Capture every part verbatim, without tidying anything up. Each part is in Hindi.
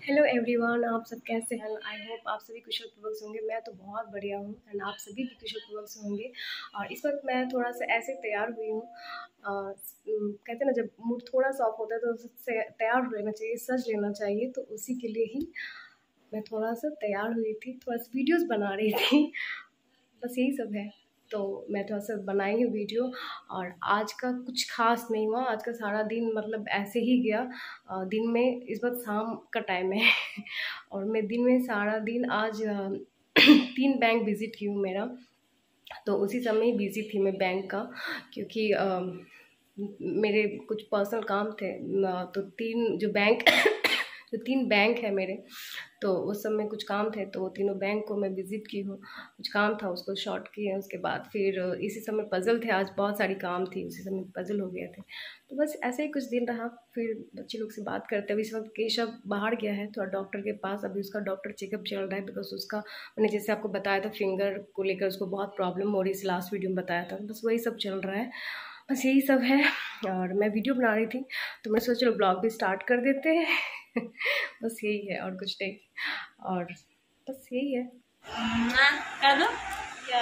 हेलो एवरीवन, आप सब कैसे हैं? आई होप आप सभी कुशल पूर्वक होंगे। मैं तो बहुत बढ़िया हूँ एंड आप सभी भी कुशल पूर्वक होंगे। और इस वक्त मैं थोड़ा सा ऐसे तैयार हुई हूँ। कहते हैं ना, जब मूड थोड़ा सा ऑफ होता है तो उससे तैयार हो लेना चाहिए, सज लेना चाहिए। तो उसी के लिए ही मैं थोड़ा सा तैयार हुई थी, थोड़ा सा वीडियोज़ बना रही थी, बस यही सब है। तो मैं थोड़ा सा बनाई हूँ वीडियो। और आज का कुछ खास नहीं हुआ, आज का सारा दिन मतलब ऐसे ही गया। दिन में इस वक्त शाम का टाइम है और मैं दिन में सारा दिन आज तीन बैंक विज़िट की हूँ मेरा। तो उसी समय ही बिज़ी थी मैं बैंक का, क्योंकि आ, मेरे कुछ पर्सनल काम थे। तो तीन जो बैंक जो तीन बैंक है मेरे, तो उस समय कुछ काम थे, तो वो तीनों बैंक को मैं विज़िट की हूँ। कुछ काम था उसको शॉर्ट किए, उसके बाद फिर इसी समय पज़ल थे, आज बहुत सारी काम थी, उसी समय पज़ल हो गए थे। तो बस ऐसे ही कुछ दिन रहा। फिर बच्चे लोग से बात करते हुए, इस वक्त केशव बाहर गया है थोड़ा डॉक्टर के पास, अभी उसका डॉक्टर चेकअप चल रहा है। बिकॉज उसका मैंने जैसे आपको बताया था, फिंगर को लेकर उसको बहुत प्रॉब्लम हो रही है, लास्ट वीडियो में बताया था। बस वही सब चल रहा है, बस यही सब है। और मैं वीडियो बना रही थी तो मैं सोचा ब्लॉग भी स्टार्ट कर देते हैं बस यही है और कुछ नहीं, और बस यही है। कर दो क्या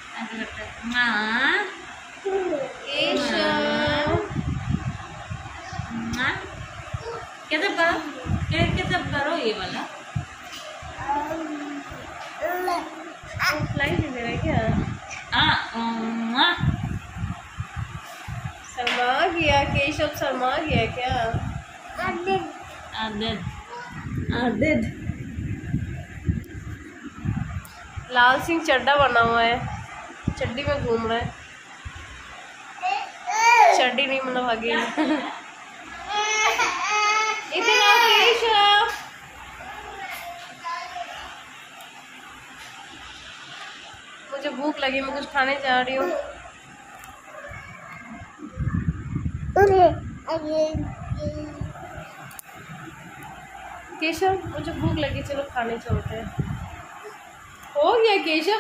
माँ कैसे करो कैसे करो ये वाला फ्लाइट ले रहा है क्या? हाँ शर्मा गया केशव, शर्मा गया क्या? आदिद आदिद आदिद लाल सिंह चड्डा बना हुआ है, चड्डी में घूम रहा है। चड्डी नहीं मतलब आगे इतना केशव, मुझे भूख लगी, मैं कुछ खाने जा रही हूँ। केशव मुझे भूख लगी, चलो खाने चलते हैं। हो गया केशव?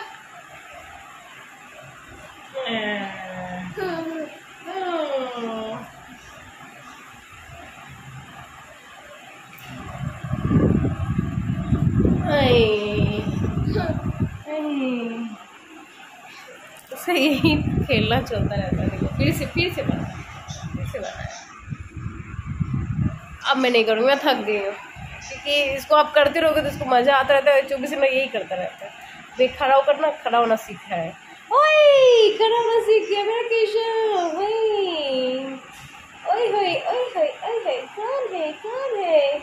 उसे यही खेलना चलता रहता है। फिर से फिर से बना फिर से बना अब मैं नहीं करूँगी, मैं थक गई हूँ, क्योंकि इसको आप करते रहोगे तो इसको मज़ा आता रहता है। चौबीस घंटे यही करता रहता है। देख, खड़ा होकर ना खड़ा होना सीखा है। ओए खड़ा होना सीख गया मेरा केशव। ओए ओए होए ओए होए ओए होए, कौन है कौन है?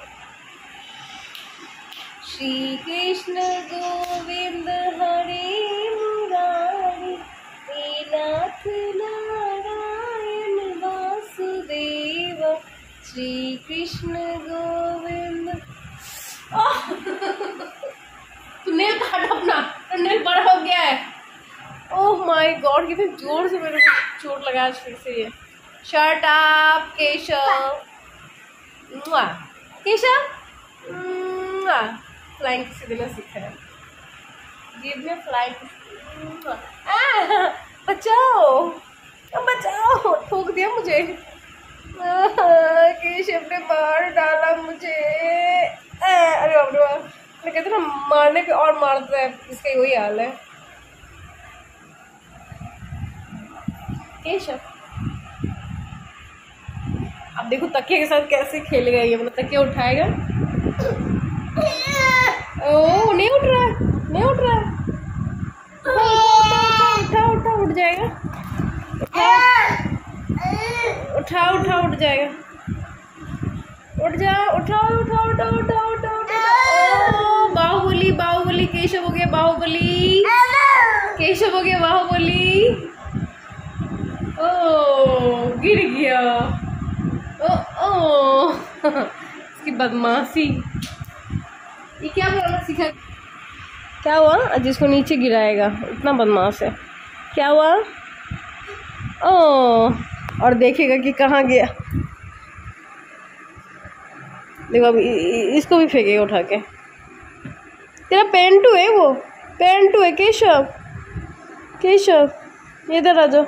श्री कृष्ण गोविंद हरे मुरारी, हे नाथ नारायण वासुदेव, श्री कृष्ण गोविंद। तू नेल काट अपना, नेल बड़ा हो गया है। ओह माय गॉड, कितने जोर से मेरे को चोट लगा आज फिर से ये। Shut up Keshav. Keshav flying किसी दिन सीखा है, गिव मी फ्लाइंग। बचाओ बचाओ, ठोक दिया मुझे, केशव ने मार डाला मुझे। अरे बाप रे बाप, मैं कहते ना मारने पे और मारता है, इसका वही हाल है। केशव अब देखो तकिया के साथ कैसे खेलेगा ये, मतलब तकिया उठाएगा। ओ नहीं उठ रहा है, नहीं उठ रहा है। उठा उठा उठ जाएगा, उठा उठा उठ जाएगा। उठ जा, उठा उठा उठा उठा उठा उठा। बाहुबली बाहुबली केशव हो गया, बाहुबली केशव हो गया, बाहुबली। ओ गिर गया। ओ ओ इसकी बदमाशी, ये क्या बोलना सीखा? क्या हुआ? आज इसको नीचे गिराएगा, इतना बदमाश है। क्या हुआ? ओ और देखेगा कि कहाँ गया। देखो अभी इसको भी फेंकेगा उठा के। तेरा पेंटू है वो, पेंटू है केशव। केशव इधर आ जाओ।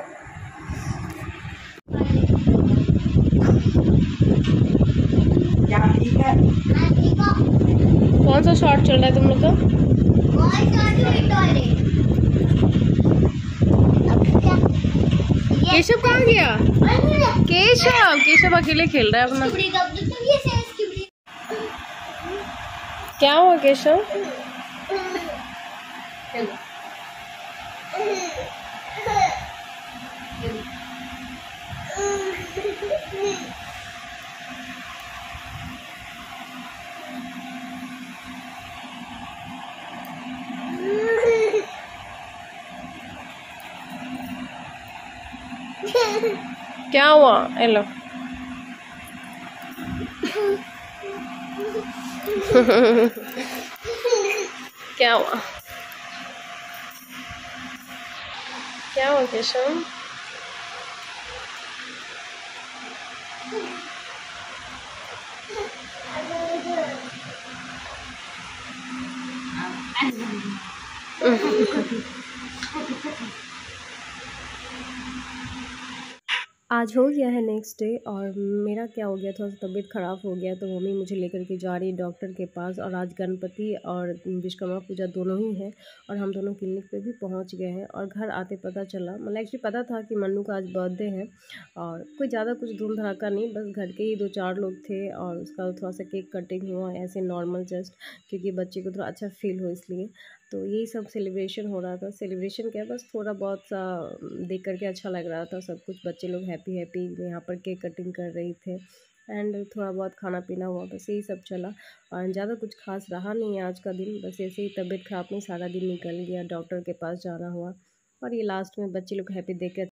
क्या ठीक है? कौन सा शॉट चल रहा है तुम लोग का? केशव कहाँ गया? केशव केशव अकेले खेल रहा है अपना। क्या हुआ केशव? क्या हुआ? हेलो क्या हुआ? क्या हुआ केशव? आज हो गया है नेक्स्ट डे और मेरा क्या हो गया, थोड़ा सा तबीयत ख़राब हो गया तो मम्मी मुझे लेकर के जा रही है डॉक्टर के पास। और आज गणपति और विश्वकर्मा पूजा दोनों ही है और हम दोनों क्लिनिक पे भी पहुंच गए हैं। और घर आते पता चला, मतलब एक्चुअली पता था कि मन्नू का आज बर्थडे है और कोई ज़्यादा कुछ धूम धड़ाका नहीं, बस घर के ही दो चार लोग थे और उसका थोड़ा सा केक कटिंग हुआ ऐसे नॉर्मल जस्ट, क्योंकि बच्चे को थोड़ा अच्छा फील हो इसलिए। तो यही सब सेलिब्रेशन हो रहा था। सेलिब्रेशन क्या, बस थोड़ा बहुत सा देख करके अच्छा लग रहा था सब कुछ। बच्चे लोग हैप्पी हैप्पी यहाँ पर केक कटिंग कर रहे थे एंड थोड़ा बहुत खाना पीना हुआ, बस यही सब चला। और ज़्यादा कुछ खास रहा नहीं आज का दिन, बस ऐसे ही तबीयत ख़राब में सारा दिन निकल गया, डॉक्टर के पास जाना हुआ। और ये लास्ट में बच्चे लोग हैप्पी देख के